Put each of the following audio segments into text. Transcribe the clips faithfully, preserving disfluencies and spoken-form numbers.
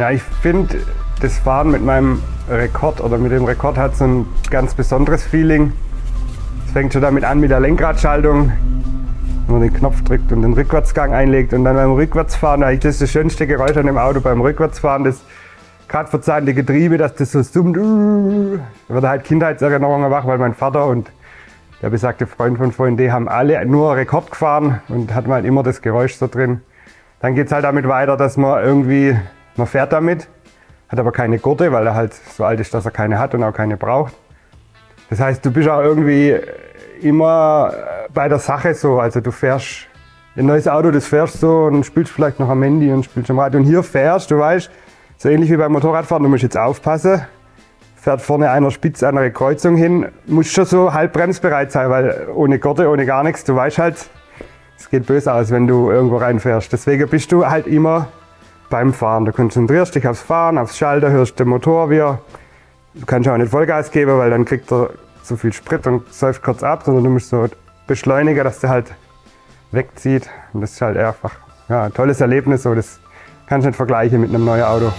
Ja, ich finde, das Fahren mit meinem Rekord oder mit dem Rekord hat so ein ganz besonderes Feeling. Es fängt schon damit an mit der Lenkradschaltung, wenn man den Knopf drückt und den Rückwärtsgang einlegt und dann beim Rückwärtsfahren, eigentlich das ist das schönste Geräusch an dem Auto beim Rückwärtsfahren, das gerade verzahnte Getriebe, dass das so summt. Da wird halt Kindheitserinnerungen wach, weil mein Vater und der besagte Freund von vorhin, die haben alle nur Rekord gefahren und hatten halt immer das Geräusch so drin. Dann geht es halt damit weiter, dass man irgendwie, man fährt damit, hat aber keine Gurte, weil er halt so alt ist, dass er keine hat und auch keine braucht. Das heißt, du bist auch irgendwie immer bei der Sache so, also du fährst ein neues Auto, das fährst so und spielst vielleicht noch am Handy und spielst am Radio und hier fährst, du weißt, so ähnlich wie beim Motorradfahren, du musst jetzt aufpassen, fährt vorne einer spitz an eine Kreuzung hin, musst schon so halb bremsbereit sein, weil ohne Gurte, ohne gar nichts, du weißt halt, es geht böse aus, wenn du irgendwo reinfährst. Deswegen bist du halt immer beim Fahren. Du konzentrierst dich aufs Fahren, aufs Schalter, hörst den Motor wieder. Du kannst auch nicht Vollgas geben, weil dann kriegt er zu viel Sprit und säuft kurz ab, sondern du musst so beschleunigen, dass der halt wegzieht. Und das ist halt einfach ja, ein tolles Erlebnis, so, das kannst du nicht vergleichen mit einem neuen Auto.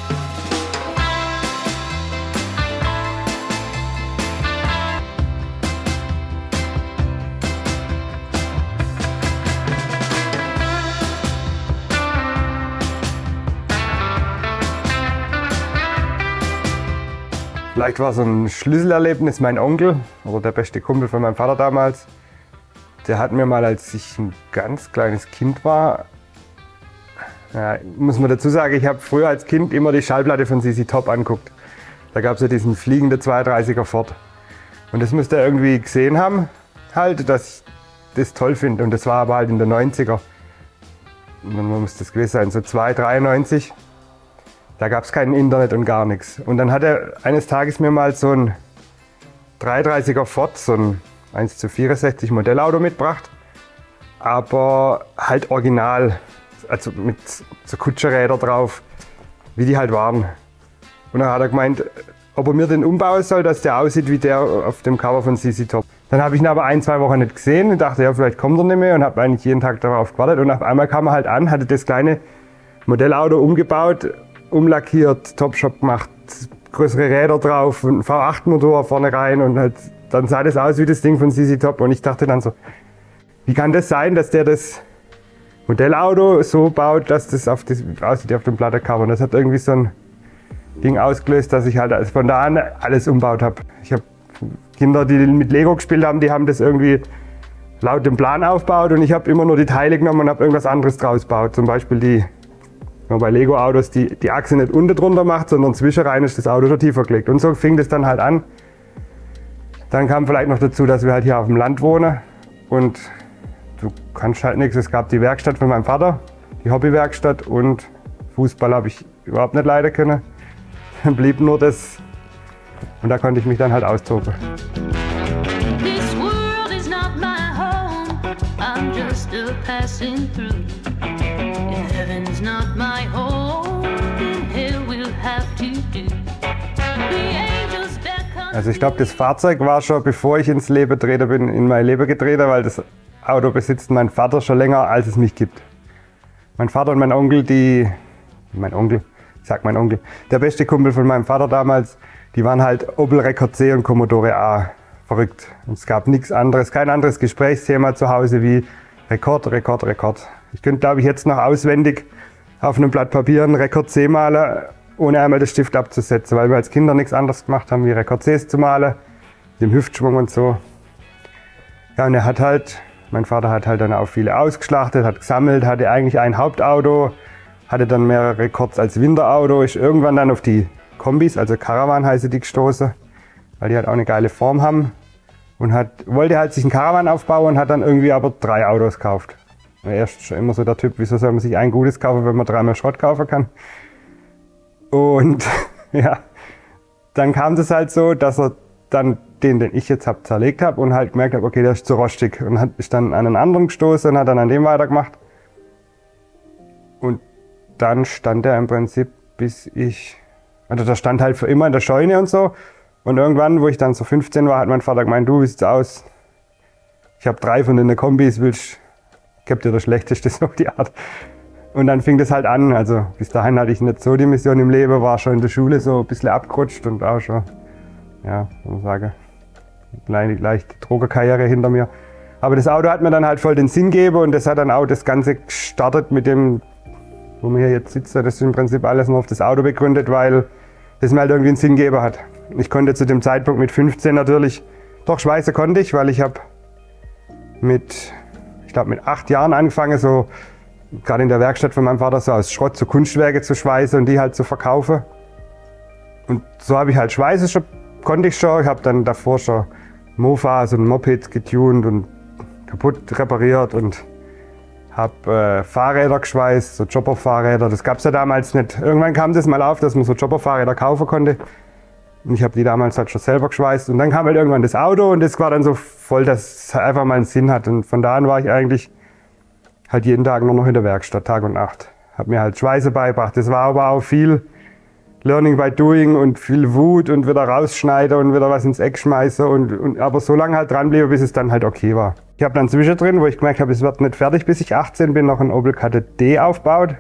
Vielleicht war so ein Schlüsselerlebnis mein Onkel, oder der beste Kumpel von meinem Vater damals. Der hat mir mal, als ich ein ganz kleines Kind war, ja, muss man dazu sagen, ich habe früher als Kind immer die Schallplatte von Z Z Top angeguckt. Da gab es ja diesen fliegenden zweiunddreißiger Ford. Und das müsste er irgendwie gesehen haben, halt, dass ich das toll finde. Und das war aber halt in den neunziger. Man muss das gewesen sein, so zwei, dreiundneunzig. Da gab es kein Internet und gar nichts. Und dann hat er eines Tages mir mal so ein dreihundertdreißiger Ford, so ein eins zu vierundsechzig Modellauto mitgebracht. Aber halt original, also mit so Kutschenrädern drauf, wie die halt waren. Und dann hat er gemeint, ob er mir den umbauen soll, dass der aussieht wie der auf dem Cover von Z Z Top. Dann habe ich ihn aber ein, zwei Wochen nicht gesehen und dachte, ja, vielleicht kommt er nicht mehr und habe eigentlich jeden Tag darauf gewartet. Und auf einmal kam er halt an, hatte das kleine Modellauto umgebaut, umlackiert, Topshop gemacht, größere Räder drauf und ein V acht Motor vorne rein und halt, dann sah das aus wie das Ding von Z Z Top und ich dachte dann so, wie kann das sein, dass der das Modellauto so baut, dass das, auf das aussieht auf dem Plattencover. Und das hat irgendwie so ein Ding ausgelöst, dass ich halt von da an alles umbaut habe. Ich habe Kinder, die mit Lego gespielt haben, die haben das irgendwie laut dem Plan aufgebaut und ich habe immer nur die Teile genommen und habe irgendwas anderes draus gebaut. Zum Beispiel die wenn man bei Lego-Autos die, die Achse nicht unten drunter macht, sondern zwischenrein ist das Auto schon tiefer gelegt. Und so fing das dann halt an. Dann kam vielleicht noch dazu, dass wir halt hier auf dem Land wohnen und du kannst halt nichts. Es gab die Werkstatt von meinem Vater, die Hobbywerkstatt und Fußball habe ich überhaupt nicht leiden können. Dann blieb nur das und da konnte ich mich dann halt austoben. This world is not my home. I'm just a passing through. Heaven's not my home, then hell will have to do. The angels beckon. Also ich glaube, das Fahrzeug war schon, bevor ich ins Leben getreten bin, in mein Leben getreten, weil das Auto besitzt mein Vater schon länger, als es mich gibt. Mein Vater und mein Onkel, die, mein Onkel, ich sag mein Onkel, der beste Kumpel von meinem Vater damals, die waren halt Opel Rekord C und Commodore A verrückt. Und es gab nichts anderes, kein anderes Gesprächsthema zu Hause wie Rekord, Rekord, Rekord. Ich könnte, glaube ich, jetzt noch auswendig auf einem Blatt Papier einen Rekord C malen, ohne einmal den Stift abzusetzen, weil wir als Kinder nichts anderes gemacht haben, wie Rekord Cs zu malen, dem Hüftschwung und so. Ja, und er hat halt, mein Vater hat halt dann auch viele ausgeschlachtet, hat gesammelt, hatte eigentlich ein Hauptauto, hatte dann mehrere Rekords als Winterauto, ist irgendwann dann auf die Kombis, also Caravan heißen die, gestoßen, weil die halt auch eine geile Form haben. Und hat, wollte halt sich einen Caravan aufbauen und hat dann irgendwie aber drei Autos gekauft. Er ist schon immer so der Typ, wieso soll man sich ein gutes kaufen, wenn man dreimal Schrott kaufen kann. Und ja, dann kam das halt so, dass er dann den, den ich jetzt habe, zerlegt habe und halt gemerkt habe, okay, der ist zu rostig. Und hat ist dann an einen anderen gestoßen und hat dann an dem weitergemacht. Und dann stand er im Prinzip, bis ich, also der stand halt für immer in der Scheune und so. Und irgendwann, wo ich dann so fünfzehn war, hat mein Vater gemeint, du, wie sieht's aus? Ich habe drei von den Kombis, willst, ich hab dir das Schlechteste, so die Art. Und dann fing das halt an. Also bis dahin hatte ich nicht so die Mission im Leben, war schon in der Schule so ein bisschen abgerutscht und auch schon, ja, muss man sagen, eine leichte Drogenkarriere hinter mir. Aber das Auto hat mir dann halt voll den Sinn gegeben und das hat dann auch das Ganze gestartet mit dem, wo wir hier jetzt sitzen. Das ist im Prinzip alles nur auf das Auto begründet, weil das mir halt irgendwie einen Sinn gegeben hat. Ich konnte zu dem Zeitpunkt mit fünfzehn natürlich, doch schweißen konnte ich, weil ich habe mit, ich glaube mit acht Jahren angefangen, so gerade in der Werkstatt von meinem Vater so aus Schrott so Kunstwerke zu schweißen und die halt zu verkaufen. Und so habe ich halt Schweißen schon, konnte ich schon. Ich habe dann davor schon Mofas und Mopeds getunt und kaputt repariert und habe äh, Fahrräder geschweißt, so Chopper-Fahrräder. Das gab es ja damals nicht. Irgendwann kam das mal auf, dass man so Chopper-Fahrräder kaufen konnte. Und ich habe die damals halt schon selber geschweißt. Und dann kam halt irgendwann das Auto und das war dann so voll, dass es einfach mal einen Sinn hat. Und von da an war ich eigentlich halt jeden Tag nur noch in der Werkstatt, Tag und Nacht. Habe mir halt Schweiße beigebracht. Das war aber auch viel Learning by Doing und viel Wut und wieder rausschneiden und wieder was ins Eck schmeißen. Und, und, aber so lange halt dranbleiben, bis es dann halt okay war. Ich habe dann zwischendrin, wo ich gemerkt habe, es wird nicht fertig, bis ich achtzehn bin, noch einen Opel Kadett D aufgebaut.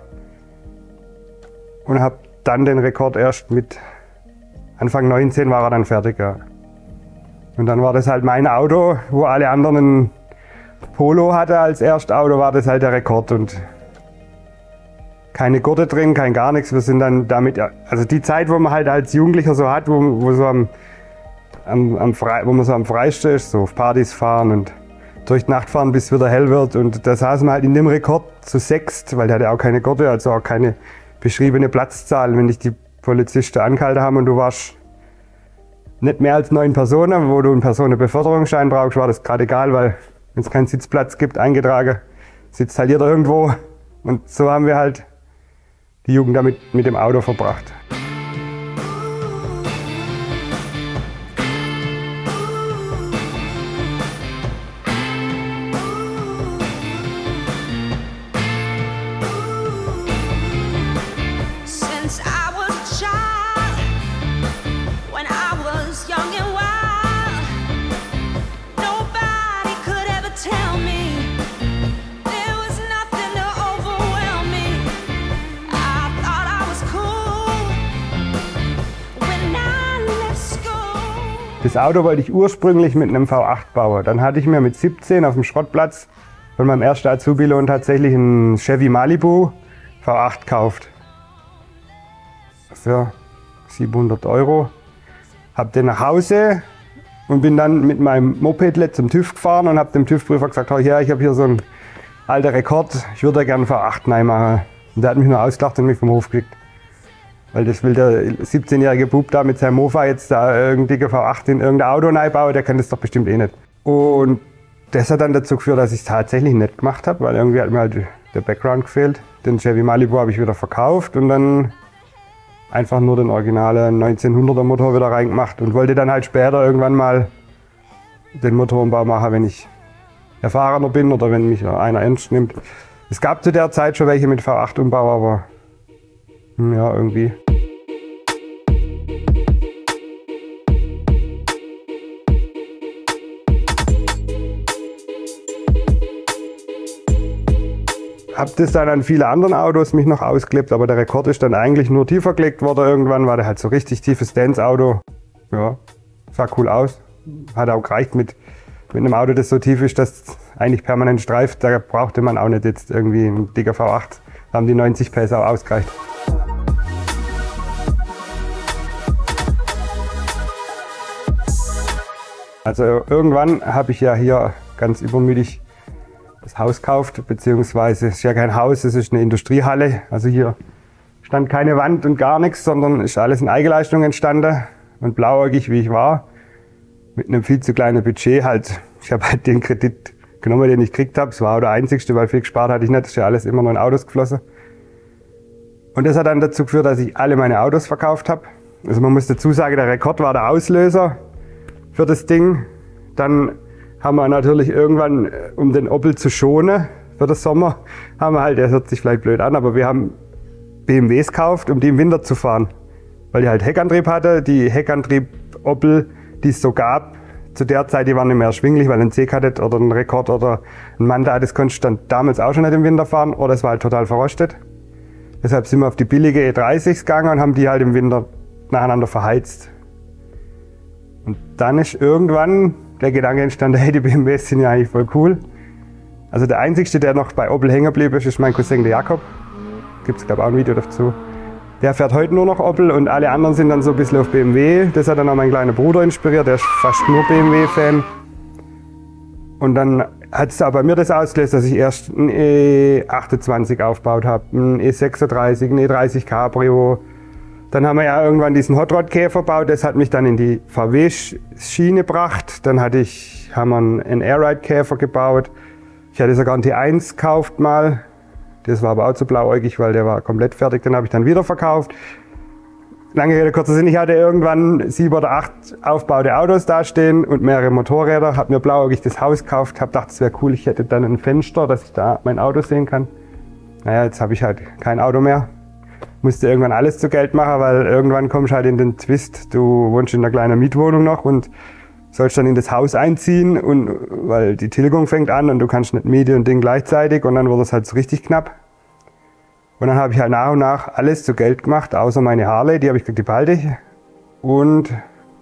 Und habe dann den Rekord erst mit Anfang neunzehn war er dann fertig. Ja. Und dann war das halt mein Auto, wo alle anderen ein Polo hatte als Erstauto, war das halt der Rekord. Und keine Gurte drin, kein gar nichts. Wir sind dann damit, also die Zeit, wo man halt als Jugendlicher so hat, wo, wo, so am, am, am Frei, wo man so am freisten ist, so auf Partys fahren und durch die Nacht fahren, bis es wieder hell wird. Und da saßen wir halt in dem Rekord zu sechst, weil der hatte auch keine Gurte, also auch keine beschriebene Platzzahl. Wenn dich die Polizisten angehalten haben und du warst nicht mehr als neun Personen, wo du einen Personenbeförderungsschein brauchst, war das gerade egal, weil wenn es keinen Sitzplatz gibt, eingetragen, sitzt halt jeder irgendwo. Und so haben wir halt die Jugend damit mit dem Auto verbracht. Das Auto wollte ich ursprünglich mit einem V acht bauen. Dann hatte ich mir mit siebzehn auf dem Schrottplatz von meinem ersten Azubi-Lohn tatsächlich einen Chevy Malibu V acht gekauft. Für siebenhundert Euro. Hab den nach Hause und bin dann mit meinem Moped zum TÜV gefahren und habe dem TÜV-Prüfer gesagt, oh ja, ich habe hier so einen alten Rekord, ich würde da gerne V acht reinmachen. Und der hat mich nur ausgelacht und mich vom Hof gekriegt. Weil das will der siebzehnjährige Bub da mit seinem Mofa jetzt da irgendein dicke V acht in irgendein Auto reinbauen, der kann das doch bestimmt eh nicht. Und das hat dann dazu geführt, dass ich es tatsächlich nicht gemacht habe, weil irgendwie hat mir halt der Background gefehlt. Den Chevy Malibu habe ich wieder verkauft und dann einfach nur den originalen neunzehnhunderter Motor wieder reingemacht und wollte dann halt später irgendwann mal den Motorumbau machen, wenn ich erfahrener bin oder wenn mich einer ernst nimmt. Es gab zu der Zeit schon welche mit V acht Umbau, aber ja, irgendwie. Hab das dann an viele anderen Autos mich noch ausgelebt, aber der Rekord ist dann eigentlich nur tiefer gelegt worden. Irgendwann war der halt so richtig tiefes Dance-Auto. Ja, sah cool aus. Hat auch gereicht mit, mit einem Auto, das so tief ist, dass es eigentlich permanent streift. Da brauchte man auch nicht jetzt irgendwie ein dicker V acht. Da haben die neunzig P S auch ausgereicht. Also irgendwann habe ich ja hier ganz übermütig das Haus gekauft, beziehungsweise es ist ja kein Haus, es ist eine Industriehalle. Also hier stand keine Wand und gar nichts, sondern ist alles in Eigenleistung entstanden. Und blauäugig wie ich war, mit einem viel zu kleinen Budget halt. Ich habe halt den Kredit genommen, den ich gekriegt habe. Es war auch der einzigste, weil viel gespart hatte ich nicht. Das ist ja alles immer nur in Autos geflossen. Und das hat dann dazu geführt, dass ich alle meine Autos verkauft habe. Also man muss dazu sagen, der Rekord war der Auslöser für das Ding. Dann haben wir natürlich irgendwann, um den Opel zu schonen für den Sommer, haben wir halt, der hört sich vielleicht blöd an, aber wir haben B M Ws gekauft, um die im Winter zu fahren. Weil die halt Heckantrieb hatte. Die Heckantrieb Opel, die es so gab, zu der Zeit, die waren nicht mehr erschwinglich, weil ein C-Kadett oder ein Rekord oder ein Manta, das konntest du dann damals auch schon nicht im Winter fahren oder es war halt total verrostet. Deshalb sind wir auf die billige E dreißig gegangen und haben die halt im Winter nacheinander verheizt. Und dann ist irgendwann der Gedanke entstanden, hey, die B M Ws sind ja eigentlich voll cool. Also der Einzige, der noch bei Opel hängen geblieben ist, ist mein Cousin, der Jakob. Gibt es, glaube ich, auch ein Video dazu. Der fährt heute nur noch Opel und alle anderen sind dann so ein bisschen auf B M W. Das hat dann auch mein kleiner Bruder inspiriert, der ist fast nur B M W-Fan. Und dann hat es auch bei mir das ausgelöst, dass ich erst einen E achtundzwanzig aufgebaut habe, einen E sechsunddreißig, einen E dreißig Cabrio. Dann haben wir ja irgendwann diesen Hot Rod Käfer gebaut, das hat mich dann in die V W-Schiene gebracht. Dann hatte ich, haben wir einen Airride Käfer gebaut. Ich hatte sogar einen T eins gekauft mal. Das war aber auch zu blauäugig, weil der war komplett fertig. Den habe ich dann wieder verkauft. Lange Rede, kurzer Sinn, ich hatte irgendwann sieben oder acht aufgebaute Autos dastehen und mehrere Motorräder. Habe mir blauäugig das Haus gekauft, habe gedacht, es wäre cool, ich hätte dann ein Fenster, dass ich da mein Auto sehen kann. Naja, jetzt habe ich halt kein Auto mehr. Musste irgendwann alles zu Geld machen, weil irgendwann kommst du halt in den Twist. Du wohnst in einer kleinen Mietwohnung noch und sollst dann in das Haus einziehen, und weil die Tilgung fängt an und du kannst nicht Miete und Ding gleichzeitig und dann wurde es halt so richtig knapp. Und dann habe ich halt nach und nach alles zu Geld gemacht, außer meine Harley, die habe ich gesagt, die behalte ich. Und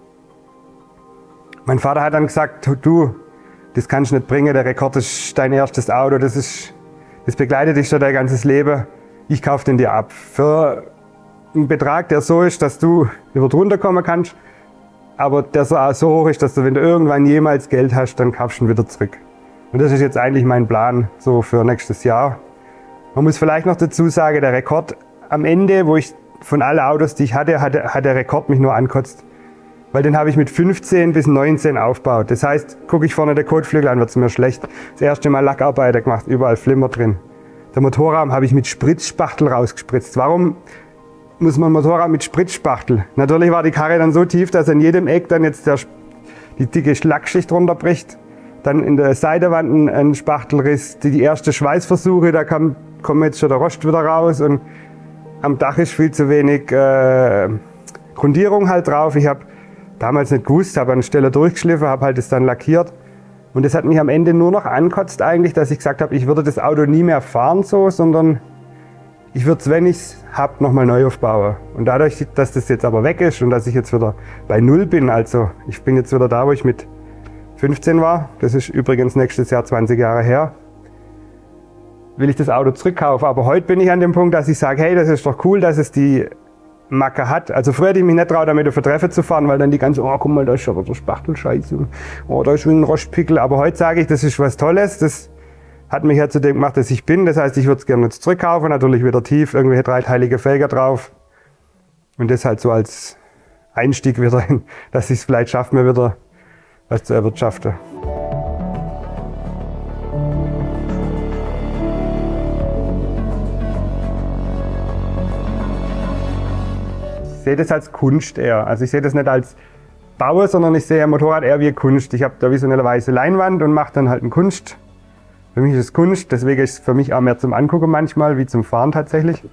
mein Vater hat dann gesagt, du, das kannst du nicht bringen, der Rekord ist dein erstes Auto, das ist, das begleitet dich schon dein ganzes Leben. Ich kaufe den dir ab. Für einen Betrag, der so ist, dass du über drunter kommen kannst, aber der so, so hoch ist, dass du, wenn du irgendwann jemals Geld hast, dann kaufst du ihn wieder zurück. Und das ist jetzt eigentlich mein Plan so für nächstes Jahr. Man muss vielleicht noch dazu sagen, der Rekord am Ende, wo ich von allen Autos, die ich hatte, hat, hat der Rekord mich nur ankotzt. Weil den habe ich mit fünfzehn bis neunzehn aufgebaut. Das heißt, gucke ich vorne der Kotflügel an, wird es mir schlecht. Das erste Mal Lackarbeiter gemacht, überall Flimmer drin. Der Motorraum habe ich mit Spritzspachtel rausgespritzt. Warum muss man Motorrad mit Spritzspachtel? Natürlich war die Karre dann so tief, dass an jedem Eck dann jetzt der, die dicke Schlagschicht runterbricht. Dann in der Seitewand ein, ein Spachtelriss. Die, die ersten Schweißversuche, da kam, kommt jetzt schon der Rost wieder raus. Und am Dach ist viel zu wenig äh, Grundierung halt drauf. Ich habe damals nicht gewusst, habe an der Stelle durchgeschliffen, habe halt das dann lackiert. Und das hat mich am Ende nur noch ankotzt eigentlich, dass ich gesagt habe, ich würde das Auto nie mehr fahren so, sondern ich würde es, wenn ich es habe, nochmal neu aufbauen. Und dadurch, dass das jetzt aber weg ist und dass ich jetzt wieder bei Null bin, also ich bin jetzt wieder da, wo ich mit fünfzehn war, das ist übrigens nächstes Jahr zwanzig Jahre her, will ich das Auto zurückkaufen. Aber heute bin ich an dem Punkt, dass ich sage, hey, das ist doch cool, dass es die Macke hat. Also früher hätte ich mich nicht traut, damit auf eine Treffe zu fahren, weil dann die ganze, oh, guck mal, da ist schon wieder Spachtelscheiße, oh, da ist schon ein Rostpickel. Aber heute sage ich, das ist was Tolles, das hat mich ja zu dem gemacht, dass ich bin. Das heißt, ich würde es gerne jetzt zurückkaufen, natürlich wieder tief, irgendwelche dreiteilige Felger drauf. Und das halt so als Einstieg wieder, in, dass ich es vielleicht schaffe, mir wieder was zu erwirtschaften. Ich sehe das als Kunst eher. Also ich sehe das nicht als Bauer, sondern ich sehe ein Motorrad eher wie Kunst. Ich habe da wie so eine weiße Leinwand und mache dann halt eine Kunst. Für mich ist es Kunst, deswegen ist es für mich auch mehr zum Angucken manchmal, wie zum Fahren tatsächlich.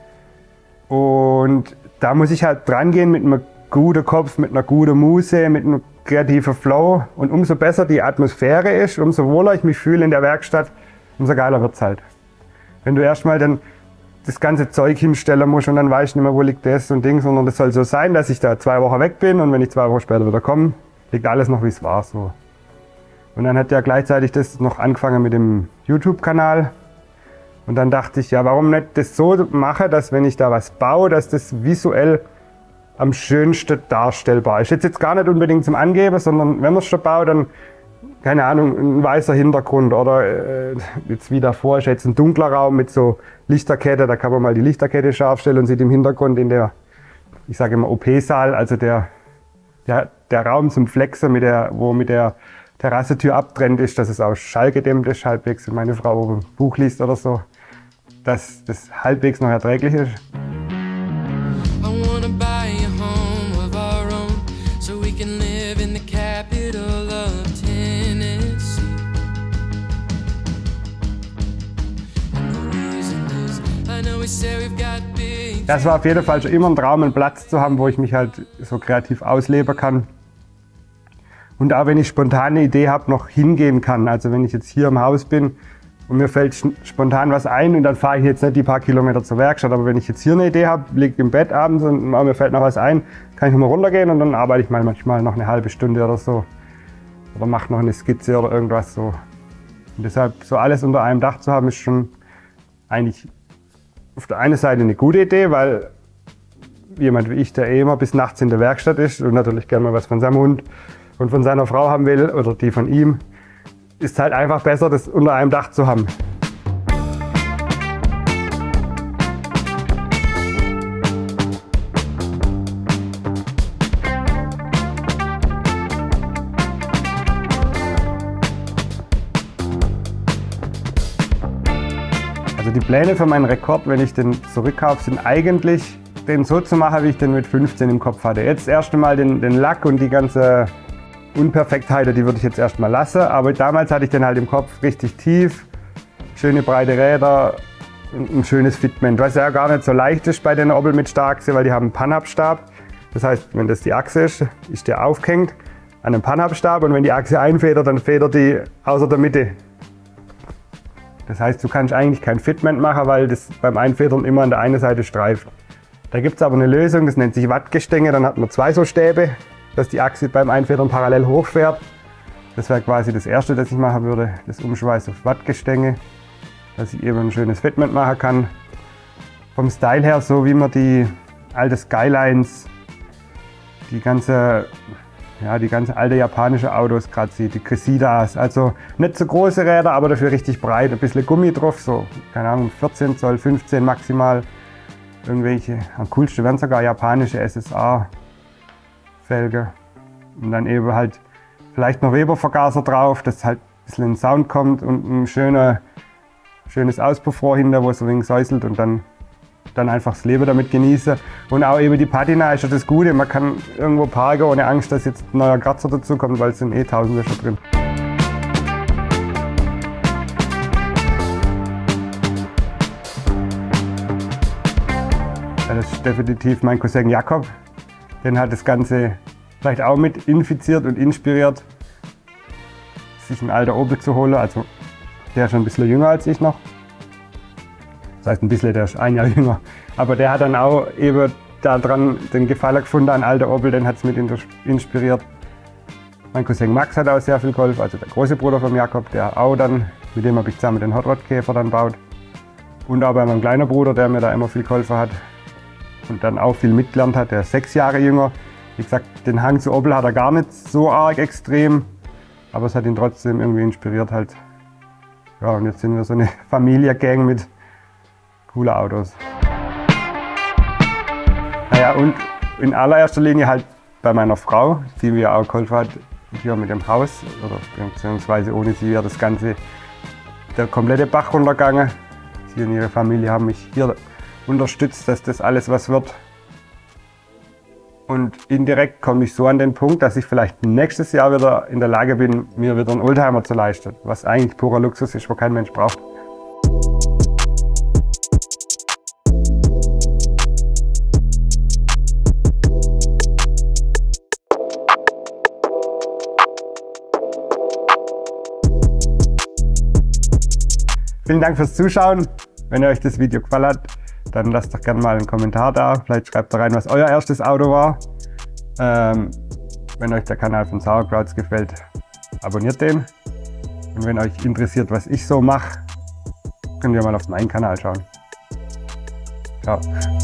Und da muss ich halt dran gehen mit einem guten Kopf, mit einer guten Muse, mit einem kreativen Flow. Und umso besser die Atmosphäre ist, umso wohler ich mich fühle in der Werkstatt, umso geiler wird es halt. Wenn du erstmal dann das ganze Zeug hinstellen musst und dann weißt du nicht mehr, wo liegt das und Ding, sondern das soll so sein, dass ich da zwei Wochen weg bin und wenn ich zwei Wochen später wieder komme, liegt alles noch wie es war. So. Und dann hat ja gleichzeitig das noch angefangen mit dem YouTube-Kanal. Und dann dachte ich, ja, warum nicht das so machen, dass wenn ich da was baue, dass das visuell am schönsten darstellbar ist. Jetzt jetzt gar nicht unbedingt zum Angeben, sondern wenn man es schon baut, dann, keine Ahnung, ein weißer Hintergrund oder äh, jetzt wie davor ist jetzt ein dunkler Raum mit so Lichterkette, da kann man mal die Lichterkette scharf stellen und sieht im Hintergrund in der, ich sage immer O P-Saal, also der, der, der Raum zum Flexen, mit der, wo mit der Terrassetür abtrennt ist, dass es auch schallgedämmt ist halbwegs, wenn meine Frau ein Buch liest oder so, dass das halbwegs noch erträglich ist. Das war auf jeden Fall schon immer ein Traum, einen Platz zu haben, wo ich mich halt so kreativ ausleben kann. Und auch wenn ich spontan eine Idee habe, noch hingehen kann. Also wenn ich jetzt hier im Haus bin und mir fällt spontan was ein und dann fahre ich jetzt nicht die paar Kilometer zur Werkstatt. Aber wenn ich jetzt hier eine Idee habe, liege im Bett abends und mir fällt noch was ein, kann ich nochmal runtergehen und dann arbeite ich mal manchmal noch eine halbe Stunde oder so. Oder mache noch eine Skizze oder irgendwas so. Und deshalb so alles unter einem Dach zu haben, ist schon eigentlich auf der einen Seite eine gute Idee, weil jemand wie ich, der eh immer bis nachts in der Werkstatt ist und natürlich gerne mal was von seinem Hund und von seiner Frau haben will oder die von ihm, ist halt einfach besser, das unter einem Dach zu haben. Also die Pläne für meinen Rekord, wenn ich den zurückkaufe, sind eigentlich, den so zu machen, wie ich den mit fünfzehn im Kopf hatte. Jetzt erst einmal den, den Lack und die ganze Unperfektheit, die würde ich jetzt erstmal lassen. Aber damals hatte ich den halt im Kopf richtig tief, schöne breite Räder und ein schönes Fitment. Was ja gar nicht so leicht ist bei den Opel mit Starrachse, weil die haben einen Panhard-Stab. Das heißt, wenn das die Achse ist, ist der aufgehängt an einem Panhard-Stab und wenn die Achse einfedert, dann federt die außer der Mitte. Das heißt, du kannst eigentlich kein Fitment machen, weil das beim Einfedern immer an der einen Seite streift. Da gibt es aber eine Lösung, das nennt sich Wattgestänge. Dann hat man zwei so Stäbe, dass die Achse beim Einfedern parallel hochfährt. Das wäre quasi das erste, das ich machen würde, das Umschweiß auf Wattgestänge, dass ich eben ein schönes Fitment machen kann. Vom Style her, so wie man die alte Skylines, die ganze, ja, die ganze alte japanische Autos gerade sieht, die Cressidas. Also nicht so große Räder, aber dafür richtig breit, ein bisschen Gummi drauf, so, keine Ahnung, vierzehn Zoll, fünfzehn maximal. Irgendwelche, am coolsten wären sogar japanische S S A-Felge. Und dann eben halt vielleicht noch Weber-Vergaser drauf, dass halt ein bisschen ein Sound kommt und ein schöner, schönes Auspuffrohr hinter, wo es ein wenig säuselt und dann, dann einfach das Leben damit genießen. Und auch eben die Patina ist ja das Gute, man kann irgendwo parken ohne Angst, dass jetzt ein neuer Kratzer dazu kommt, weil es sind eh Tausende schon drin. Das ist definitiv mein Cousin Jakob. Den hat das Ganze vielleicht auch mit infiziert und inspiriert, sich ein alter Opel zu holen. Also der ist schon ein bisschen jünger als ich noch. Das heißt ein bisschen, der ist ein Jahr jünger. Aber der hat dann auch eben daran den Gefallen gefunden an alter Opel, den hat es mit inspiriert. Mein Cousin Max hat auch sehr viel geholfen, also der große Bruder von Jakob, der auch dann, mit dem habe ich zusammen den Hot Rod Käfer dann baut. Und auch bei meinem kleinen Bruder, der mir da immer viel geholfen hat. Und dann auch viel mitgelernt hat, der ist sechs Jahre jünger. Wie gesagt, den Hang zu Opel hat er gar nicht so arg extrem, aber es hat ihn trotzdem irgendwie inspiriert halt. Ja, und jetzt sind wir so eine Familie-Gang mit coolen Autos. Naja, und in allererster Linie halt bei meiner Frau, die mir auch geholfen hat, hier mit dem Haus, oder beziehungsweise ohne sie wäre das Ganze der komplette Bach runtergegangen. Sie und ihre Familie haben mich hier unterstützt, dass das alles was wird. Und indirekt komme ich so an den Punkt, dass ich vielleicht nächstes Jahr wieder in der Lage bin, mir wieder einen Oldtimer zu leisten, was eigentlich purer Luxus ist, wo kein Mensch braucht. Vielen Dank fürs Zuschauen. Wenn euch das Video gefallen hat, dann lasst doch gerne mal einen Kommentar da. Vielleicht schreibt da rein, was euer erstes Auto war. Ähm, wenn euch der Kanal von Sauerkrauts gefällt, abonniert den. Und wenn euch interessiert, was ich so mache, könnt ihr mal auf meinen Kanal schauen. Ciao.